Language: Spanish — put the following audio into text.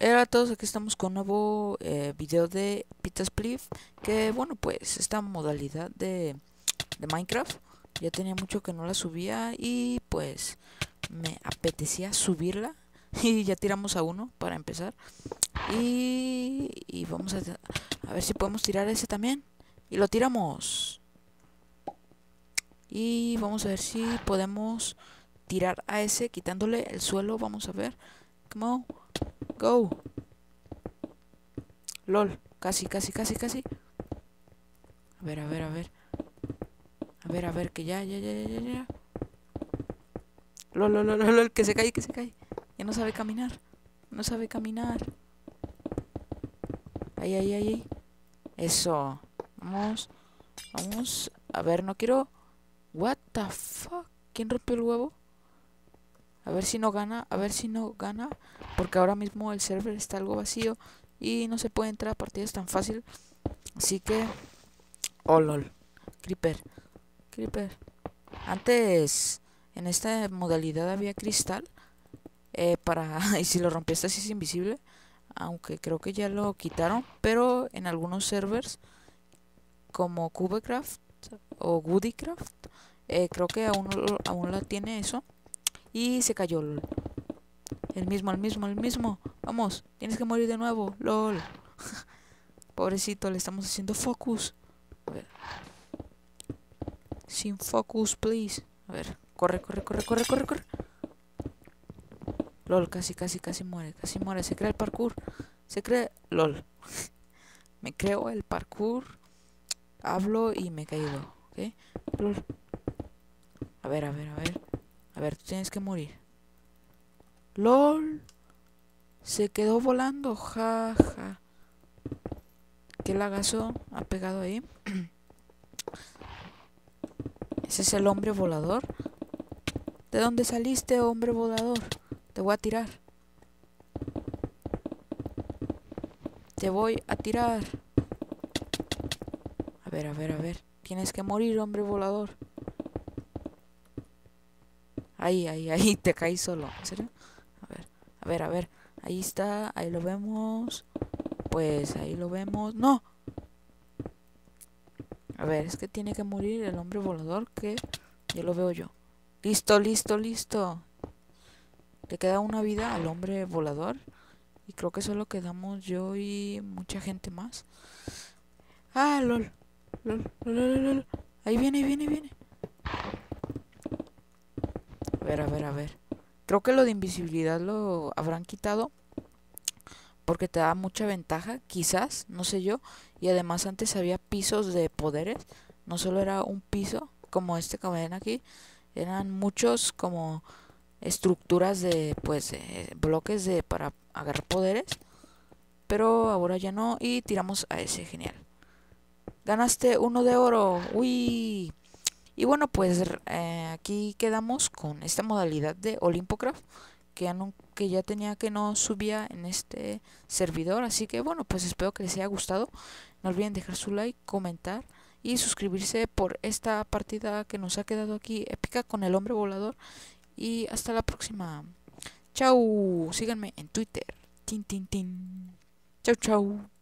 Era a todos, aquí estamos con un nuevo video de Pita Spliff. Que bueno, pues esta modalidad de Minecraft ya tenía mucho que no la subía y pues me apetecía subirla. Y ya tiramos a uno para empezar. Y vamos a ver si podemos tirar ese también. Y lo tiramos. Y vamos a ver si podemos tirar a ese quitándole el suelo. Vamos a ver. Come on, go. LOL, casi, casi, casi, casi. A ver, a ver, a ver. A ver, a ver, que ya. LOL, LOL, LOL, LOL, que se cae, que se cae. Ya no sabe caminar. No sabe caminar. Ahí, ahí, ahí. Eso. Vamos. Vamos. A ver, no quiero. What the fuck? ¿Quién rompió el huevo? A ver si no gana. A ver si no gana. Porque ahora mismo el server está algo vacío. Y no se puede entrar a partidas tan fácil. Así que... Oh, lol. Creeper. Creeper. Antes, en esta modalidad había cristal. Y si lo rompes así es invisible. Aunque creo que ya lo quitaron. Pero en algunos servers, como Cubecraft o Woodycraft, creo que aún la tiene eso. Y se cayó. LOL. El mismo. Vamos, tienes que morir de nuevo. LOL. Pobrecito, le estamos haciendo focus. A ver. Sin focus, please. A ver, corre. LOL, casi muere, Se crea el parkour. LOL. Me creo el parkour. Hablo y me caigo. ¿Ok? LOL. A ver. A ver, tú tienes que morir. LOL. Se quedó volando. Ja. ¿Qué lagazo ha pegado ahí? ¿Ese es el hombre volador? ¿De dónde saliste, hombre volador? Te voy a tirar. Te voy a tirar. A ver. Tienes que morir, hombre volador. Ahí, te caí solo. ¿En serio? A ver. Ahí está, ahí lo vemos. Pues ahí lo vemos. ¡No! A ver, es que tiene que morir el hombre volador, que ya lo veo yo. Listo. Le queda una vida al hombre volador. Y creo que solo quedamos yo y mucha gente más. Ah, lol. Ahí viene. A ver. Creo que lo de invisibilidad lo habrán quitado porque te da mucha ventaja, quizás, no sé yo. Y además antes había pisos de poderes, no solo era un piso como este que ven aquí, eran muchos como estructuras de pues bloques de para agarrar poderes, pero ahora ya no y tiramos a ese, genial. Ganaste uno de oro, uy. Y bueno, pues aquí quedamos con esta modalidad de Olympocraft que ya tenía que no subía en este servidor. Así que bueno, pues espero que les haya gustado. No olviden dejar su like, comentar y suscribirse por esta partida que nos ha quedado aquí épica con el hombre volador. Y hasta la próxima. Chau, síganme en Twitter. Tin. Chau.